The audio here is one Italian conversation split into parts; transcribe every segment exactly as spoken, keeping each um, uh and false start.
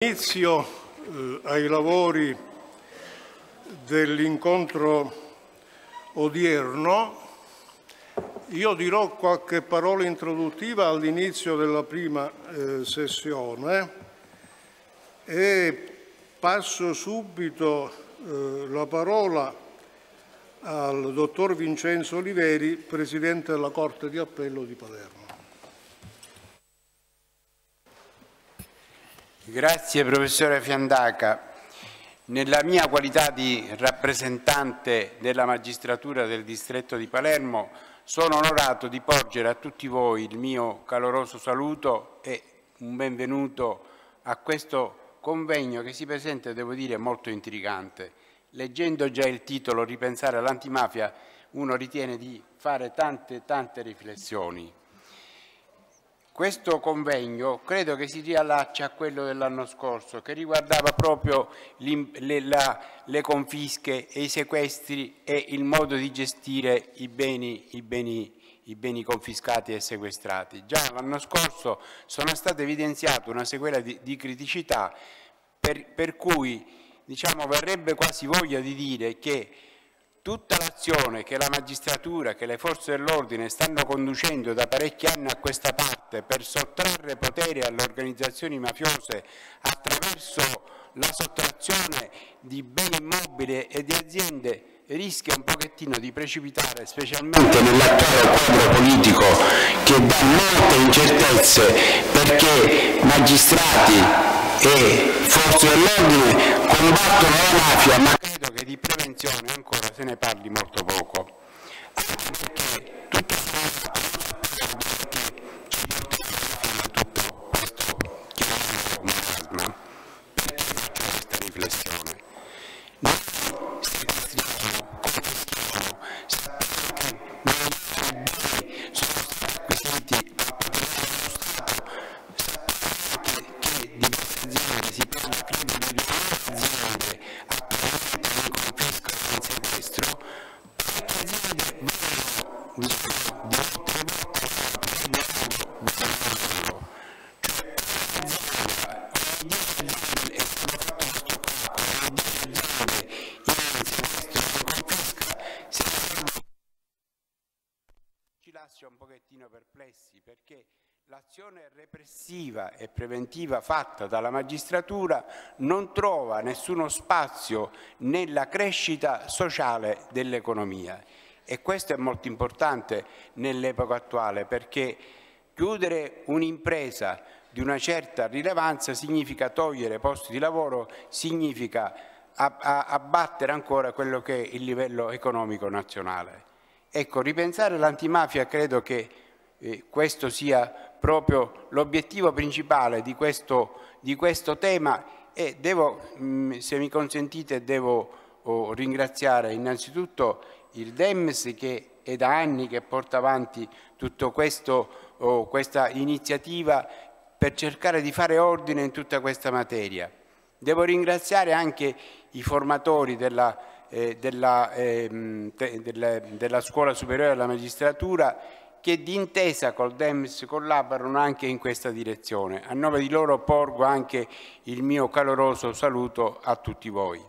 Inizio eh, ai lavori dell'incontro odierno. Io dirò qualche parola introduttiva all'inizio della prima eh, sessione e passo subito eh, la parola al dottor Vincenzo Oliveri, Presidente della Corte di Appello di Palermo. Grazie professore Fiandaca. Nella mia qualità di rappresentante della magistratura del distretto di Palermo sono onorato di porgere a tutti voi il mio caloroso saluto e un benvenuto a questo convegno che si presenta, devo dire, molto intrigante. Leggendo già il titolo Ripensare all'antimafia uno ritiene di fare tante tante riflessioni. Questo convegno credo che si riallaccia a quello dell'anno scorso, che riguardava proprio le, la, le confische e i sequestri e il modo di gestire i beni, i beni, i beni confiscati e sequestrati. Già l'anno scorso sono state evidenziate una sequela di, di criticità per, per cui diciamo, verrebbe quasi voglia di dire che tutta l'azione che la magistratura, che le forze dell'ordine stanno conducendo da parecchi anni a questa parte per sottrarre potere alle organizzazioni mafiose attraverso la sottrazione di beni immobili e di aziende rischia un pochettino di precipitare, specialmente nell'attuale quadro politico che dà molte incertezze, perché magistrati e forze dell'ordine combattono la mafia, ma credo che di prevenzione ancora se ne parli molto poco. Anche perché tutto sommato tutto questo chiamato marasma. Perché faccio questa riflessione? Noi sequestriamo, confischiamo, sappiamo che noi beni sono stati acquisiti a patrimonio dello Stato, sappiamo che di queste aziende si parla credo di due aziende attualmente in confisca e in sequestro. Queste aziende vengono di molte volte a patrimonio dello Stato. Cioè questa azienda, ogni dieci aziende, è stato fatto questo calcolo, ogni dieci aziende in sequestro e in confisca si ci lascia un pochettino perplessi, perché l'azione repressiva e preventiva fatta dalla magistratura non trova nessuno spazio nella crescita sociale dell'economia, e questo è molto importante nell'epoca attuale, perché chiudere un'impresa di una certa rilevanza significa togliere posti di lavoro, significa abbattere ancora quello che è il livello economico nazionale. Ecco, ripensare l'antimafia credo che eh, questo sia proprio l'obiettivo principale di questo, di questo tema, e devo, mh, se mi consentite, devo oh, ringraziare innanzitutto il Dems, che è da anni che porta avanti tutta oh, questa iniziativa per cercare di fare ordine in tutta questa materia. Devo ringraziare anche i formatori della, eh, della, eh, della, della Scuola Superiore della Magistratura, che d'intesa col Dems collaborano anche in questa direzione. A nome di loro porgo anche il mio caloroso saluto a tutti voi.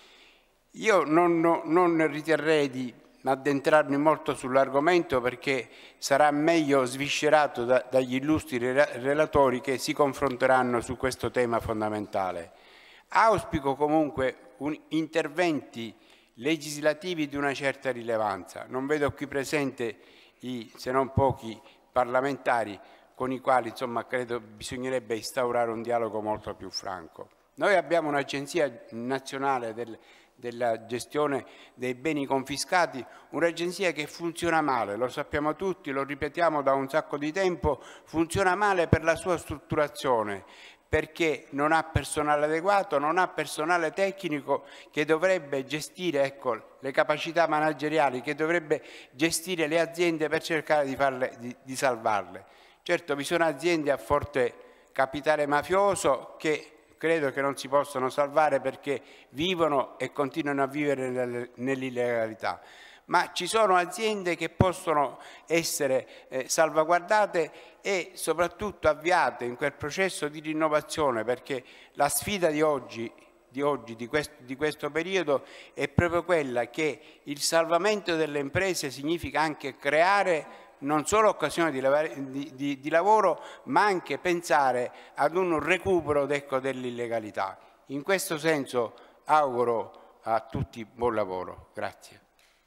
Io non, non riterrei di addentrarmi molto sull'argomento, perché sarà meglio sviscerato da, dagli illustri relatori che si confronteranno su questo tema fondamentale. Auspico comunque un, interventi legislativi di una certa rilevanza. Non vedo qui presente I, se non pochi parlamentari con i quali insomma credo bisognerebbe instaurare un dialogo molto più franco. Noi abbiamo un'agenzia nazionale del, della gestione dei beni confiscati, un'agenzia che funziona male, lo sappiamo tutti, lo ripetiamo da un sacco di tempo, funziona male per la sua strutturazione, perché non ha personale adeguato, non ha personale tecnico che dovrebbe gestire ecco, le capacità manageriali, che dovrebbe gestire le aziende per cercare di, farle, di, di salvarle. Certo, vi sono aziende a forte capitale mafioso che credo che non si possano salvare perché vivono e continuano a vivere nell'illegalità, ma ci sono aziende che possono essere eh, salvaguardate e soprattutto avviate in quel processo di rinnovazione, perché la sfida di oggi di oggi, di questo, di questo periodo, è proprio quella che il salvamento delle imprese significa anche creare non solo occasioni di, di, di, di lavoro, ma anche pensare ad un recupero, ecco, dell'illegalità. In questo senso auguro a tutti buon lavoro. Grazie.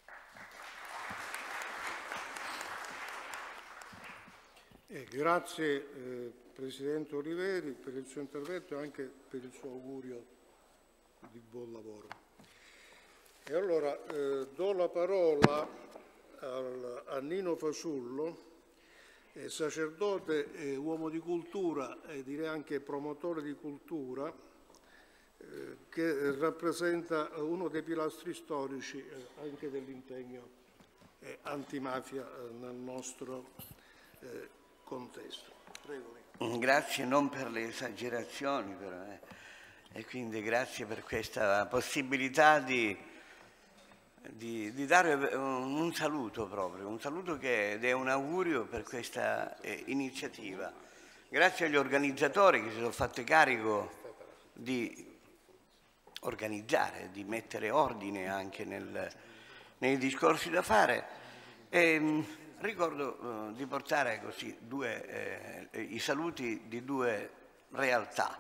Eh, grazie eh, Presidente Oliveri per il suo intervento e anche per il suo augurio di buon lavoro. E allora eh, do la parola al, a Nino Fasullo, eh, sacerdote e uomo di cultura e direi anche promotore di cultura, eh, che rappresenta uno dei pilastri storici eh, anche dell'impegno eh, antimafia eh, nel nostro eh, contesto. Prego. Grazie non per le esagerazioni, però, eh. E quindi grazie per questa possibilità di, di, di dare un, un saluto proprio, un saluto che ed è un augurio per questa eh, iniziativa. Grazie agli organizzatori che si sono fatti carico di organizzare, di mettere ordine anche nel, nei discorsi da fare. E, mh, ricordo eh, di portare così due, eh, i saluti di due realtà.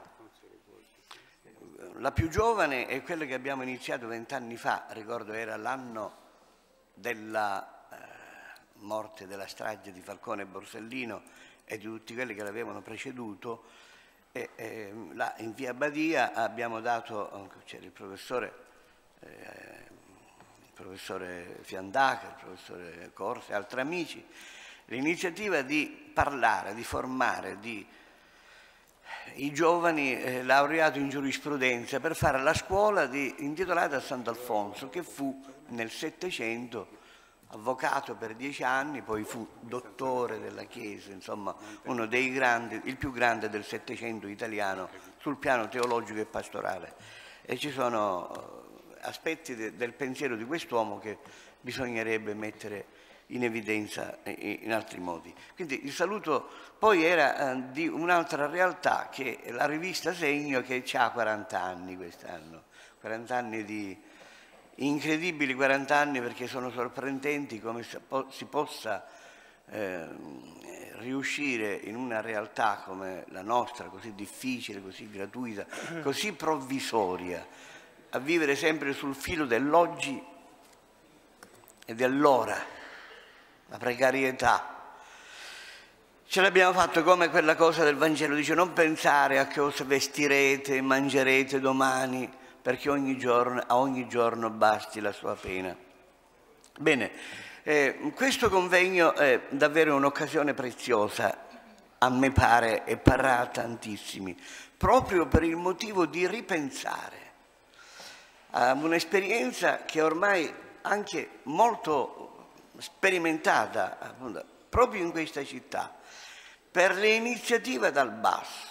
La più giovane è quella che abbiamo iniziato vent'anni fa, ricordo era l'anno della eh, morte, della strage di Falcone e Borsellino e di tutti quelli che l'avevano preceduto. E, eh, là in via Badia abbiamo dato, c'era il professore, eh, il professore Fiandaca, il professore Corse e altri amici, l'iniziativa di parlare, di formare, di i giovani eh, laureati in giurisprudenza per fare la scuola di, intitolata a Sant'Alfonso, che fu nel Settecento avvocato per dieci anni, poi fu dottore della Chiesa, insomma uno dei grandi, il più grande del Settecento italiano sul piano teologico e pastorale. E ci sono aspetti de, del pensiero di quest'uomo che bisognerebbe mettere in evidenza in altri modi. Quindi il saluto poi era eh, di un'altra realtà, che è la rivista Segno, che ha quaranta anni quest'anno, quaranta anni di incredibili quaranta anni, perché sono sorprendenti come si possa eh, riuscire in una realtà come la nostra, così difficile, così gratuita, così provvisoria, a vivere sempre sul filo dell'oggi e dell'ora. La precarietà. Ce l'abbiamo fatto come quella cosa del Vangelo, dice non pensare a che cosa vestirete e mangerete domani, perché ogni giorno, a ogni giorno basti la sua pena. Bene, eh, questo convegno è davvero un'occasione preziosa, a me pare, e parrà tantissimi, proprio per il motivo di ripensare a un'esperienza che ormai anche molto sperimentata appunto, proprio in questa città, per le iniziative dal basso.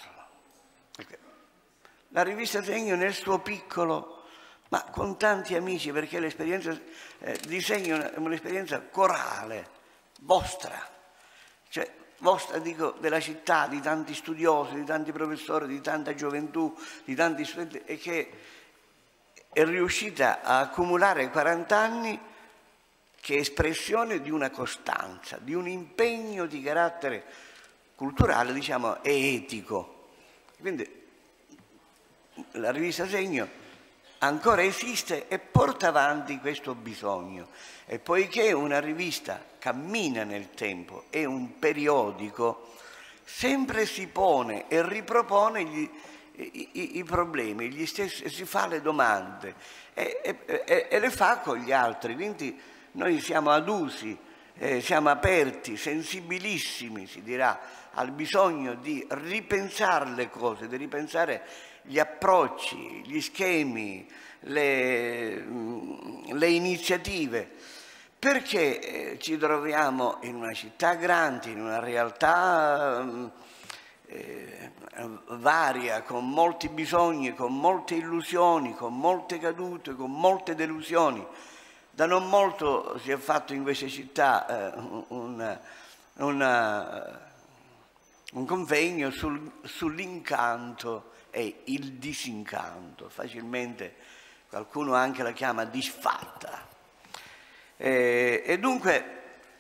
La rivista Segno nel suo piccolo, ma con tanti amici, perché l'esperienza eh, di Segno è un'esperienza corale, vostra, cioè vostra dico della città, di tanti studiosi, di tanti professori, di tanta gioventù, di tanti studenti, e che è riuscita a accumulare quaranta anni che è espressione di una costanza, di un impegno di carattere culturale, diciamo, e etico. Quindi la rivista Segno ancora esiste e porta avanti questo bisogno. E poiché una rivista cammina nel tempo, è un periodico, sempre si pone e ripropone gli, i, i, i problemi, gli stessi, si fa le domande e, e, e, e le fa con gli altri. Quindi noi siamo adusi, eh, siamo aperti, sensibilissimi, si dirà, al bisogno di ripensare le cose, di ripensare gli approcci, gli schemi, le, le iniziative, perché eh, ci troviamo in una città grande, in una realtà eh, varia, con molti bisogni, con molte illusioni, con molte cadute, con molte delusioni, Da non molto si è fatto in queste città eh, un, una, un convegno sul, sull'incanto e il disincanto, facilmente qualcuno anche la chiama disfatta. E, e dunque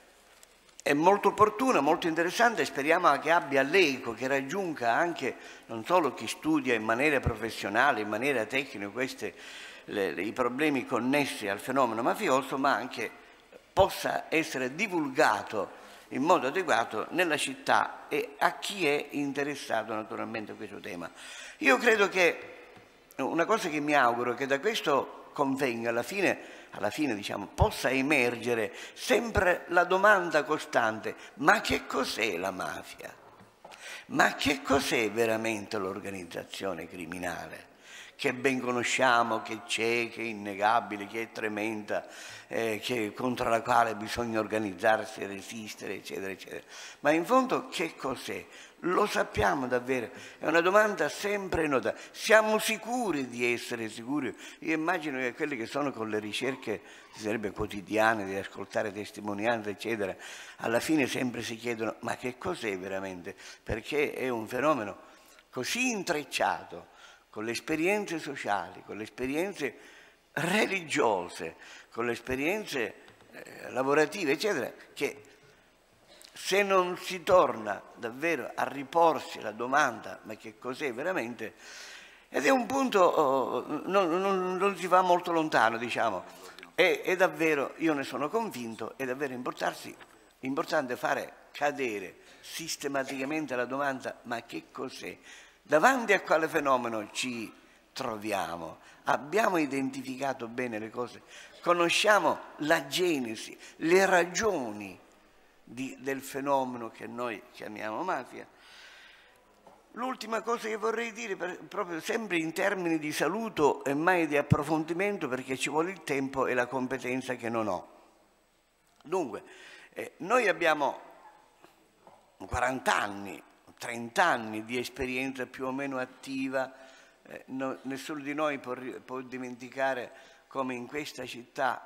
è molto opportuna, molto interessante, speriamo che abbia l'eco, che raggiunga anche non solo chi studia in maniera professionale, in maniera tecnica questi le, le, i problemi connessi al fenomeno mafioso, ma anche possa essere divulgato in modo adeguato nella città e a chi è interessato naturalmente a questo tema. Io credo che una cosa che mi auguro è che da questo convegno alla fine, alla fine diciamo, possa emergere sempre la domanda costante: ma che cos'è la mafia? Ma che cos'è veramente l'organizzazione criminale? Che ben conosciamo, che c'è, che è innegabile, che è tremenda, eh, che, contro la quale bisogna organizzarsi, resistere, eccetera, eccetera. Ma in fondo che cos'è? Lo sappiamo davvero? È una domanda sempre nota. Siamo sicuri di essere sicuri? Io immagino che quelli che sono con le ricerche, si sarebbe quotidiane, di ascoltare testimonianze, eccetera, alla fine sempre si chiedono: ma che cos'è veramente? Perché è un fenomeno così intrecciato con le esperienze sociali, con le esperienze religiose, con le esperienze eh, lavorative, eccetera, che se non si torna davvero a riporsi la domanda: ma che cos'è veramente? Ed è un punto, oh, non, non, non si va molto lontano, diciamo, è, è davvero, io ne sono convinto, è davvero importante fare cadere sistematicamente la domanda: ma che cos'è? Davanti a quale fenomeno ci troviamo? Abbiamo identificato bene le cose? Conosciamo la genesi, le ragioni di, del fenomeno che noi chiamiamo mafia? L'ultima cosa che vorrei dire, per, proprio sempre in termini di saluto e mai di approfondimento, perché ci vuole il tempo e la competenza che non ho. Dunque, eh, noi abbiamo quaranta anni, trenta anni di esperienza più o meno attiva, eh, no, nessuno di noi può, può dimenticare come in questa città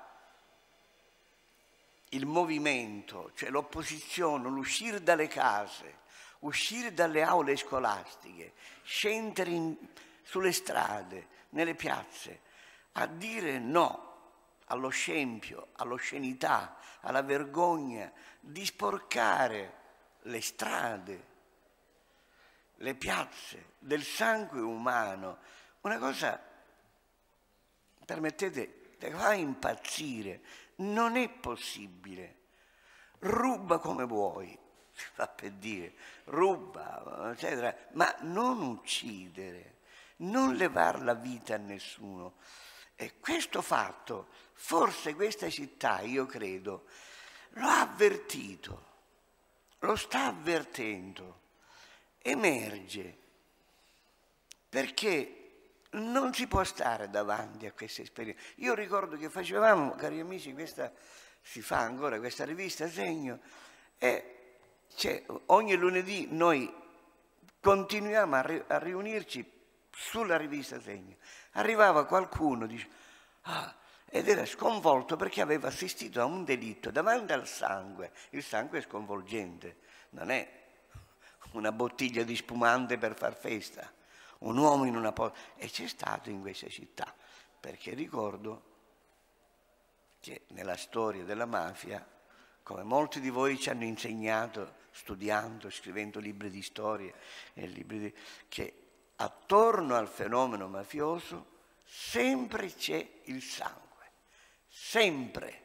il movimento, cioè l'opposizione, l'uscire dalle case, uscire dalle aule scolastiche, scendere in, sulle strade, nelle piazze, a dire no allo scempio, all'oscenità, alla vergogna di sporcare le strade, le piazze del sangue umano. Una cosa, permettete, che fa impazzire. Non è possibile. Ruba come vuoi, si fa per dire, ruba, eccetera, ma non uccidere, non levare la vita a nessuno. E questo fatto, forse questa città, io credo, lo ha avvertito, lo sta avvertendo, emerge, perché non si può stare davanti a queste esperienze. Io ricordo che facevamo, cari amici, questa, si fa ancora questa rivista Segno, e cioè, ogni lunedì noi continuiamo a, ri, a riunirci sulla rivista Segno. Arrivava qualcuno, dice, ah, ed era sconvolto perché aveva assistito a un delitto davanti al sangue. Il sangue è sconvolgente, non è una bottiglia di spumante per far festa, un uomo in una porta. E c'è stato in questa città, perché ricordo che nella storia della mafia, come molti di voi ci hanno insegnato, studiando, scrivendo libri di storia, e libri di, che attorno al fenomeno mafioso sempre c'è il sangue, sempre.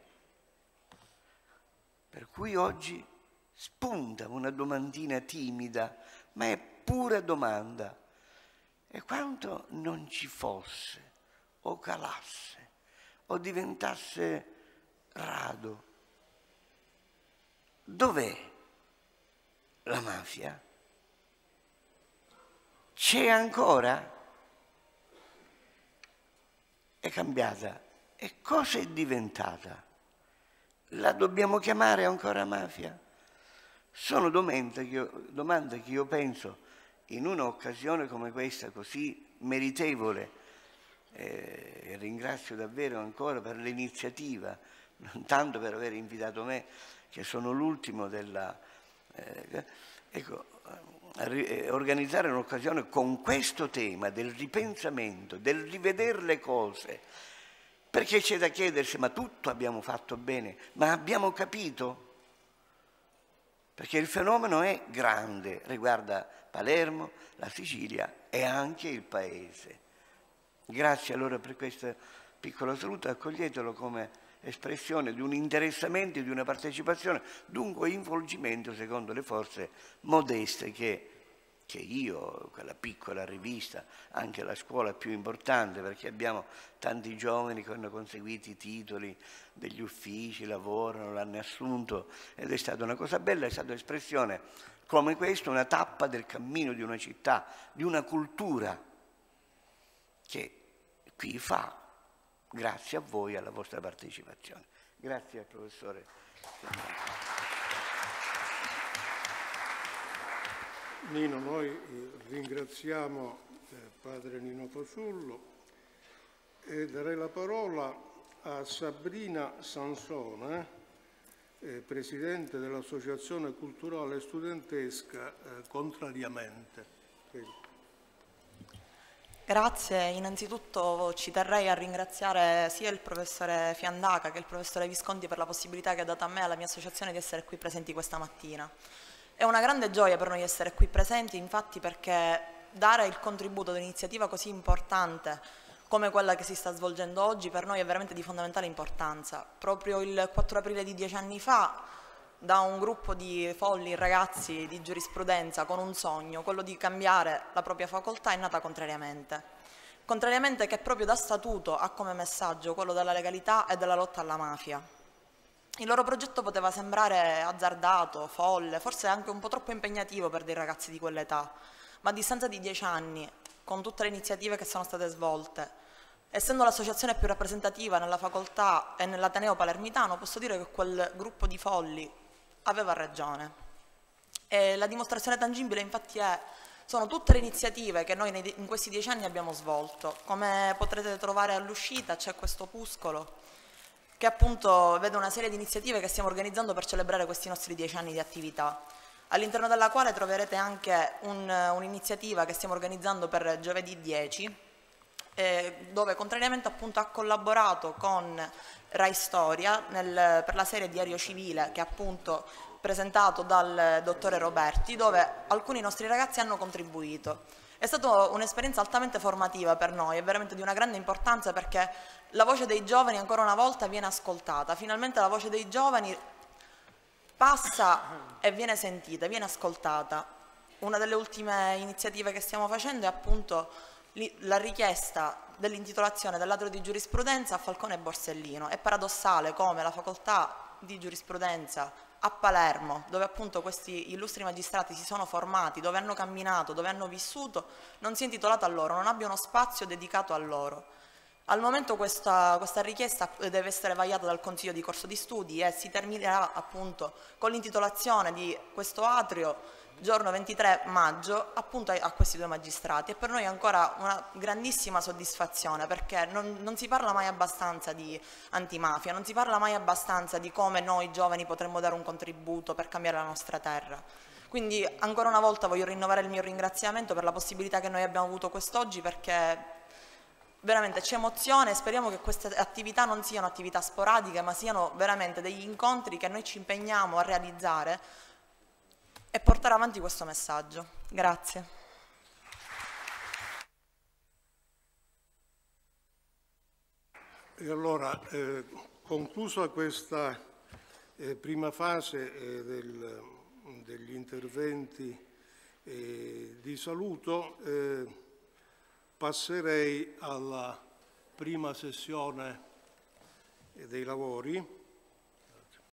Per cui oggi spunta una domandina timida, ma è pura domanda. E quanto non ci fosse, o calasse, o diventasse rado, dov'è la mafia? C'è ancora? È cambiata. E cosa è diventata? La dobbiamo chiamare ancora mafia? Sono domande che io, domande che io penso in un'occasione come questa, così meritevole e ringrazio davvero ancora per l'iniziativa, non tanto per aver invitato me, che sono l'ultimo della... Eh, ecco, organizzare un'occasione con questo tema del ripensamento, del rivedere le cose, perché c'è da chiedersi, ma tutto abbiamo fatto bene, ma abbiamo capito? Perché il fenomeno è grande, riguarda Palermo, la Sicilia e anche il Paese. Grazie allora per questo piccolo saluto, accoglietelo come espressione di un interessamento e di una partecipazione, dunque involgimento secondo le forze modeste che, che io, quella piccola rivista, anche la scuola più importante, perché abbiamo tanti giovani che hanno conseguito i titoli degli uffici, lavorano, l'hanno assunto ed è stata una cosa bella, è stata espressione come questa, una tappa del cammino di una città, di una cultura che qui fa. Grazie a voi e alla vostra partecipazione. Grazie al professore. Nino, noi ringraziamo eh, padre Nino Fasullo e darei la parola a Sabrina Sansone, eh, presidente dell'Associazione Culturale Studentesca eh, Contrariamente. Prego. Grazie, innanzitutto ci terrei a ringraziare sia il professore Fiandaca che il professore Visconti per la possibilità che ha dato a me e alla mia associazione di essere qui presenti questa mattina. È una grande gioia per noi essere qui presenti, infatti, perché dare il contributo ad un'iniziativa così importante come quella che si sta svolgendo oggi per noi è veramente di fondamentale importanza. Proprio il quattro aprile di dieci anni fa, da un gruppo di folli ragazzi di giurisprudenza con un sogno, quello di cambiare la propria facoltà, è nata Contrariamente. Contrariamente che proprio da statuto ha come messaggio quello della legalità e della lotta alla mafia. Il loro progetto poteva sembrare azzardato, folle, forse anche un po' troppo impegnativo per dei ragazzi di quell'età, ma a distanza di dieci anni, con tutte le iniziative che sono state svolte, essendo l'associazione più rappresentativa nella facoltà e nell'Ateneo palermitano, posso dire che quel gruppo di folli aveva ragione. E la dimostrazione tangibile infatti è, sono tutte le iniziative che noi nei, in questi dieci anni abbiamo svolto. Come potrete trovare all'uscita c'è questo opuscolo che appunto vede una serie di iniziative che stiamo organizzando per celebrare questi nostri dieci anni di attività, all'interno della quale troverete anche un, un'iniziativa che stiamo organizzando per giovedì dieci, eh, dove Contrariamente appunto ha collaborato con Rai Storia nel, per la serie Diario Civile, che è appunto presentato dal dottore Roberti, dove alcuni nostri ragazzi hanno contribuito. È stata un'esperienza altamente formativa per noi, è veramente di una grande importanza perché la voce dei giovani ancora una volta viene ascoltata, finalmente la voce dei giovani passa e viene sentita, viene ascoltata. Una delle ultime iniziative che stiamo facendo è appunto la richiesta dell'intitolazione dell'atrio di giurisprudenza a Falcone e Borsellino. È paradossale come la facoltà di giurisprudenza a Palermo, dove appunto questi illustri magistrati si sono formati, dove hanno camminato, dove hanno vissuto, non sia intitolata a loro, non abbia uno spazio dedicato a loro. Al momento questa, questa richiesta deve essere vagliata dal Consiglio di corso di studi e si terminerà appunto con l'intitolazione di questo atrio giorno ventitré maggio appunto a questi due magistrati. E per noi è ancora una grandissima soddisfazione perché non, non si parla mai abbastanza di antimafia, non si parla mai abbastanza di come noi giovani potremmo dare un contributo per cambiare la nostra terra. Quindi ancora una volta voglio rinnovare il mio ringraziamento per la possibilità che noi abbiamo avuto quest'oggi, perché veramente ci emoziona e speriamo che queste attività non siano attività sporadiche, ma siano veramente degli incontri che noi ci impegniamo a realizzare e portare avanti questo messaggio. Grazie. E allora, eh, conclusa questa eh, prima fase eh, del, degli interventi eh, di saluto, eh, passerei alla prima sessione dei lavori.